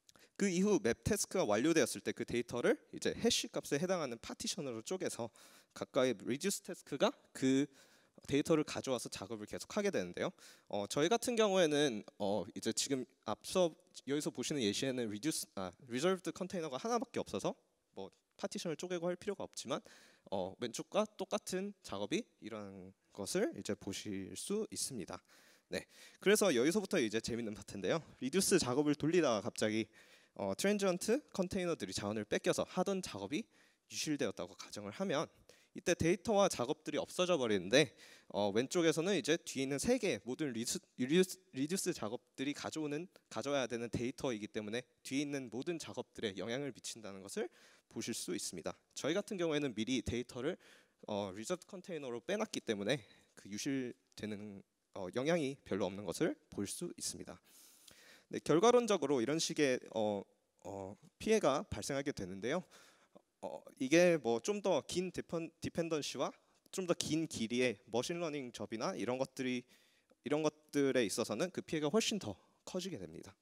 그 이후 맵 태스크가 완료되었을 때 그 데이터를 이제 해시 값에 해당하는 파티션으로 쪼개서 각각의 리듀스 태스크가 그 데이터를 가져와서 작업을 계속하게 되는데요. 어, 저희 같은 경우에는 어, 이제 지금 앞서 여기서 보시는 예시에는 reduce, 아, reserved 컨테이너가 하나밖에 없어서 뭐 파티션을 쪼개고 할 필요가 없지만 어, 왼쪽과 똑같은 작업이 일어나는 것을 이제 보실 수 있습니다. 네, 그래서 여기서부터 이제 재밌는 파트인데요. reduce 작업을 돌리다가 갑자기 어, 트랜지언트 컨테이너들이 자원을 뺏겨서 하던 작업이 유실되었다고 가정을 하면 이때 데이터와 작업들이 없어져 버리는데 어, 왼쪽에서는 이제 뒤에 있는 세 개의 모든 리듀스, 리듀스, 리듀스 작업들이 가져오는 가져와야 되는 데이터이기 때문에 뒤에 있는 모든 작업들에 영향을 미친다는 것을 보실 수 있습니다. 저희 같은 경우에는 미리 데이터를 어, 리저브 컨테이너로 빼놨기 때문에 그 유실되는 어, 영향이 별로 없는 것을 볼 수 있습니다. 네, 결과론적으로 이런 식의 어, 어, 피해가 발생하게 되는데요. 어, 이게 뭐 좀 더 긴 디펜던시와 좀 더 긴 길이의 머신러닝 접이나 이런 것들이 이런 것들에 있어서는 그 피해가 훨씬 더 커지게 됩니다.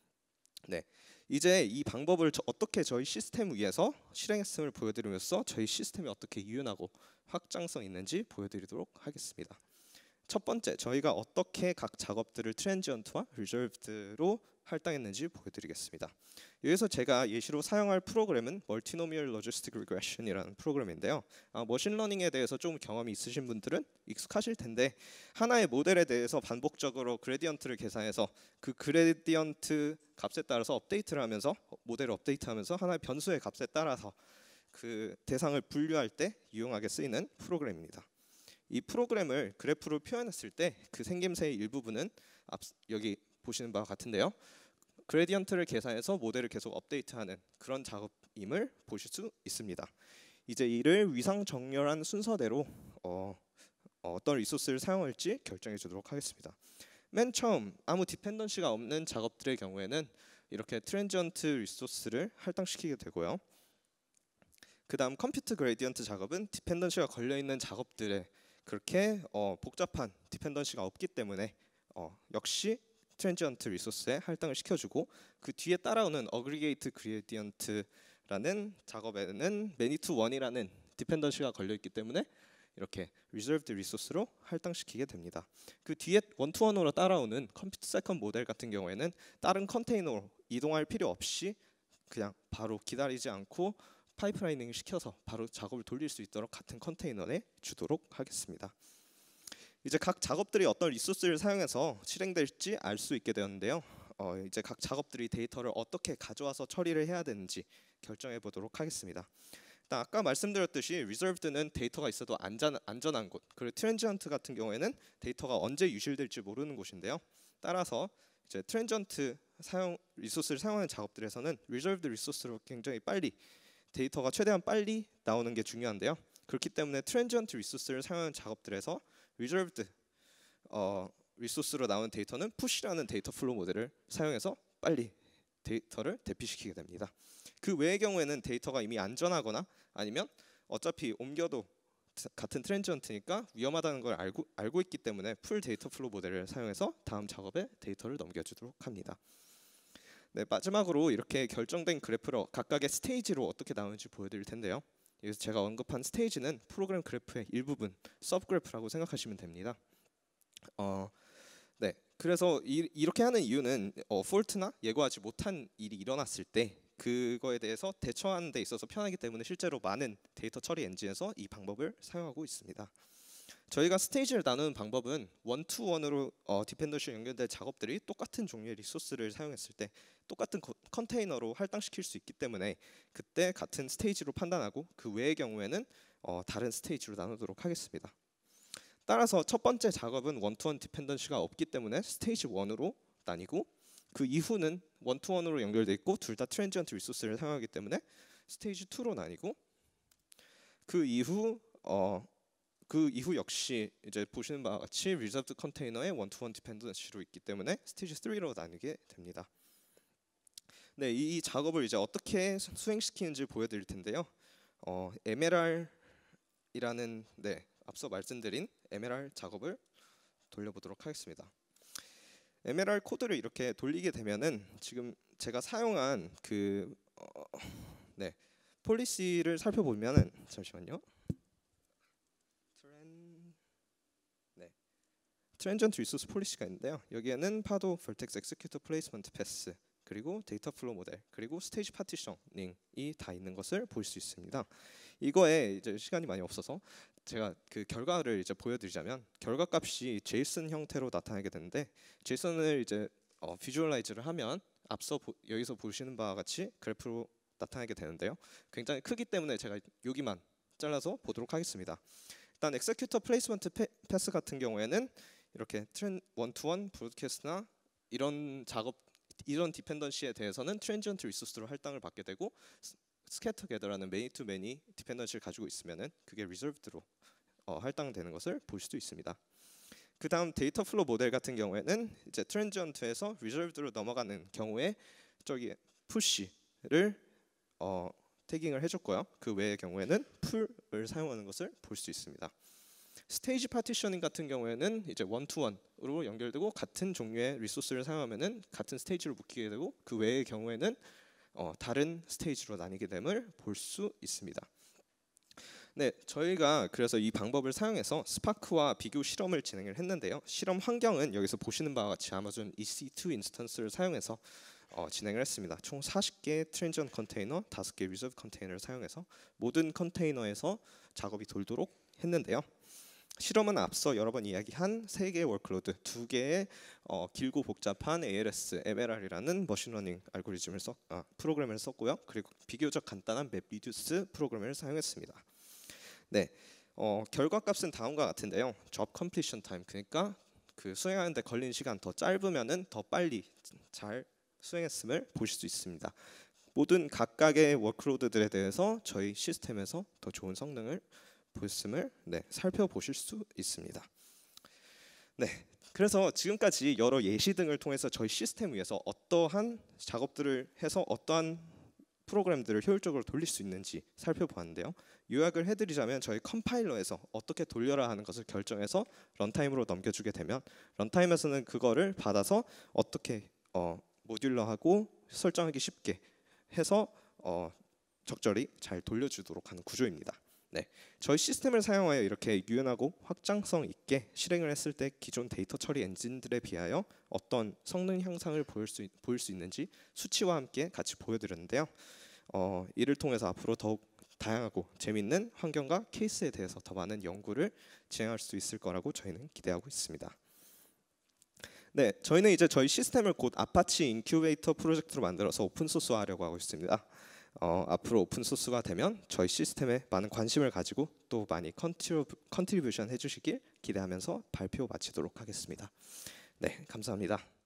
네, 이제 이 방법을 저, 어떻게 저희 시스템 위에서 실행했음을 보여드리면서 저희 시스템이 어떻게 유연하고 확장성 있는지 보여드리도록 하겠습니다. 첫 번째, 저희가 어떻게 각 작업들을 트랜지언트와 리저브드로 할당했는지 보여드리겠습니다. 여기서 제가 예시로 사용할 프로그램은 멀티노미얼 로지스틱 리그레션이라는 프로그램인데요. 아, 머신러닝에 대해서 좀 경험이 있으신 분들은 익숙하실 텐데 하나의 모델에 대해서 반복적으로 그레디언트를 계산해서 그 그레디언트 값에 따라서 업데이트를 하면서 모델을 업데이트하면서 하나의 변수의 값에 따라서 그 대상을 분류할 때 유용하게 쓰이는 프로그램입니다. 이 프로그램을 그래프로 표현했을 때 그 생김새의 일부분은 앞, 여기 보시는 바와 같은데요. 그레디언트를 계산해서 모델을 계속 업데이트하는 그런 작업임을 보실 수 있습니다. 이제 이를 위상정렬한 순서대로 어, 어떤 리소스를 사용할지 결정해 주도록 하겠습니다. 맨 처음 아무 디펜던시가 없는 작업들의 경우에는 이렇게 트랜지언트 리소스를 할당시키게 되고요. 그 다음 컴퓨트 그레디언트 작업은 디펜던시가 걸려있는 작업들에 그렇게 어, 복잡한 디펜던시가 없기 때문에 어, 역시 트랜지언트 리소스에 할당을 시켜주고 그 뒤에 따라오는 어그리게이트 그레디언트라는 작업에는 매니 투 원이라는 디펜던시가 걸려있기 때문에 이렇게 리저브드 리소스로 할당시키게 됩니다. 그 뒤에 원 투 원으로 따라오는 컴퓨트 세컨 모델 같은 경우에는 다른 컨테이너로 이동할 필요 없이 그냥 바로 기다리지 않고 파이프라이닝 시켜서 바로 작업을 돌릴 수 있도록 같은 컨테이너에 주도록 하겠습니다. 이제 각 작업들이 어떤 리소스를 사용해서 실행될지 알 수 있게 되었는데요. 어, 이제 각 작업들이 데이터를 어떻게 가져와서 처리를 해야 되는지 결정해 보도록 하겠습니다. 일단 아까 말씀드렸듯이 리저브드는 데이터가 있어도 안전, 안전한 곳, 그리고 트랜지언트 같은 경우에는 데이터가 언제 유실될지 모르는 곳인데요. 따라서 이제 트랜지언트 사용 리소스를 사용하는 작업들에서는 리저브드 리소스로 굉장히 빨리 데이터가 최대한 빨리 나오는 게 중요한데요. 그렇기 때문에 트랜지언트 리소스를 사용하는 작업들에서 리저브드 어, 리소스로 나오는 데이터는 푸시라는 데이터 플로우 모델을 사용해서 빨리 데이터를 대피시키게 됩니다. 그 외의 경우에는 데이터가 이미 안전하거나 아니면 어차피 옮겨도 같은 트랜지언트니까 위험하다는 걸 알고, 알고 있기 때문에 풀 데이터 플로우 모델을 사용해서 다음 작업에 데이터를 넘겨주도록 합니다. 네, 마지막으로 이렇게 결정된 그래프로 각각의 스테이지로 어떻게 나오는지 보여드릴 텐데요. 여기서 제가 언급한 스테이지는 프로그램 그래프의 일부분, 서브 그래프라고 생각하시면 됩니다. 어, 네, 그래서 이, 이렇게 하는 이유는 어, 폴트나 예고하지 못한 일이 일어났을 때 그거에 대해서 대처하는 데 있어서 편하기 때문에 실제로 많은 데이터 처리 엔진에서 이 방법을 사용하고 있습니다. 저희가 스테이지를 나누는 방법은 원 투 원으로 어, 디펜던시에 연결된 작업들이 똑같은 종류의 리소스를 사용했을 때 똑같은 거, 컨테이너로 할당시킬 수 있기 때문에 그때 같은 스테이지로 판단하고 그 외의 경우에는 어, 다른 스테이지로 나누도록 하겠습니다. 따라서 첫 번째 작업은 원 투 원 디펜던시가 없기 때문에 스테이지 원으로 나뉘고 그 이후는 원 투 원으로 연결돼 있고 둘 다 트랜지언트 리소스를 사용하기 때문에 스테이지 투로 나뉘고 그 이후 어, 그 이후 역시 이제 보시는 바와 같이 리저브드 컨테이너의 원 투 원 디펜던시로 있기 때문에 스테이지 쓰리로 나뉘게 됩니다. 네, 이 작업을 이제 어떻게 수행시키는지 보여드릴 텐데요. 어, 엠엘알이라는 네, 앞서 말씀드린 엠엘알 작업을 돌려보도록 하겠습니다. 엠엘알 코드를 이렇게 돌리게 되면은 지금 제가 사용한 그 어, 네, 폴리시를 살펴보면은 잠시만요. 트렌 네. 트랜지언트 리소스 폴리시가 있는데요. 여기에는 파도, vertex, executor, placement, pass, 그리고 데이터 플로우 모델, 그리고 스테이지 파티셔닝이 다 있는 것을 볼 수 있습니다. 이거에 이제 시간이 많이 없어서 제가 그 결과를 이제 보여드리자면 결과 값이 제이슨 형태로 나타나게 되는데 제이슨을 이제 어, 비주얼라이즈를 하면 앞서 보, 여기서 보시는 바와 같이 그래프로 나타나게 되는데요. 굉장히 크기 때문에 제가 여기만 잘라서 보도록 하겠습니다. 일단 엑세큐터 플레이스먼트 패스 같은 경우에는 이렇게 트렌 원투원 브로드캐스트나 이런 작업 이런 디펜던시에 대해서는 트랜지언트 리소스로 할당을 받게 되고 스캐터 게더라는 매니 투 매니 디펜던시를 가지고 있으면은 그게 리저브드로 어, 할당되는 것을 볼 수도 있습니다. 그 다음 데이터 플로 모델 같은 경우에는 이제 트랜지언트에서 리저브드로 넘어가는 경우에 저기 푸시를 어, 태깅을 해줬고요. 그 외의 경우에는 풀을 사용하는 것을 볼 수 있습니다. 스테이지 파티셔닝 같은 경우에는 이제 원투원으로 연결되고 같은 종류의 리소스를 사용하면은 같은 스테이지로 묶이게 되고 그 외의 경우에는 어, 다른 스테이지로 나뉘게 됨을 볼 수 있습니다. 네, 저희가 그래서 이 방법을 사용해서 스파크와 비교 실험을 진행을 했는데요. 실험 환경은 여기서 보시는 바와 같이 아마존 이씨 투 인스턴스를 사용해서 어, 진행을 했습니다. 총 사십 개의 트랜지언트 컨테이너, 다섯 개 리저브 컨테이너를 사용해서 모든 컨테이너에서 작업이 돌도록 했는데요. 실험은 앞서 여러 번 이야기한 세 개의 워크로드, 두 개의 어, 길고 복잡한 에이엘에스, 엠엘알이라는 머신러닝 알고리즘을 써, 아, 프로그램을 썼고요. 그리고 비교적 간단한 맵 리듀스 프로그램을 사용했습니다. 네, 어, 결과값은 다음과 같은데요. job completion time, 그러니까 그 수행하는데 걸린 시간 더 짧으면은 더 빨리 잘 수행했음을 보실 수 있습니다. 모든 각각의 워크로드들에 대해서 저희 시스템에서 더 좋은 성능을 보였음을 네, 살펴보실 수 있습니다. 네, 그래서 지금까지 여러 예시 등을 통해서 저희 시스템 위에서 어떠한 작업들을 해서 어떠한 프로그램들을 효율적으로 돌릴 수 있는지 살펴보았는데요. 요약을 해드리자면 저희 컴파일러에서 어떻게 돌려라 하는 것을 결정해서 런타임으로 넘겨주게 되면 런타임에서는 그거를 받아서 어떻게 어, 모듈러하고 설정하기 쉽게 해서 어, 적절히 잘 돌려주도록 하는 구조입니다. 네, 저희 시스템을 사용하여 이렇게 유연하고 확장성 있게 실행을 했을 때 기존 데이터 처리 엔진들에 비하여 어떤 성능 향상을 보일 수, 보일 수 있는지 수치와 함께 같이 보여드렸는데요. 어, 이를 통해서 앞으로 더욱 다양하고 재미있는 환경과 케이스에 대해서 더 많은 연구를 진행할 수 있을 거라고 저희는 기대하고 있습니다. 네, 저희는 이제 저희 시스템을 곧 아파치 인큐베이터 프로젝트로 만들어서 오픈소스화하려고 하고 있습니다. 어, 앞으로 오픈소스가 되면 저희 시스템에 많은 관심을 가지고 또 많이 컨트리뷰, 컨트리뷰션 해주시길 기대하면서 발표 마치도록 하겠습니다. 네, 감사합니다.